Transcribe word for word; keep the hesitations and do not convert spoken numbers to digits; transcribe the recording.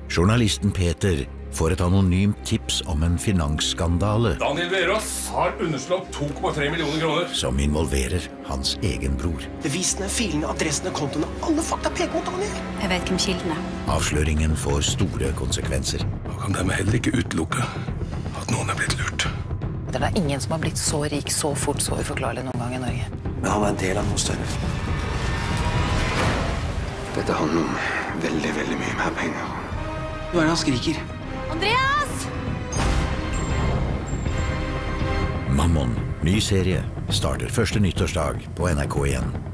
Journalisten Peter får et anonymt tips om en finansskandale Daniel Verås har underslått to komma tre millioner kroner. Som involverer hans egen bror. Bevisene, filene, adressene, kontoene, alle fakta peker mot Daniel. Jeg vet hvem kilden er. Avsløringen får store konsekvenser. Man kan dermed heller ikke utelukke at noen er blitt lurt. Det er ingen som har blitt så rik, så fort, så uforklarlig noen gang i Norge. Men han er en del av noe større. Dette handler om veldig, veldig mye mer penger. Hva er det han skriker? Andreas! Mammon, ny serie, starter første nyttårsdag på N R K igjen.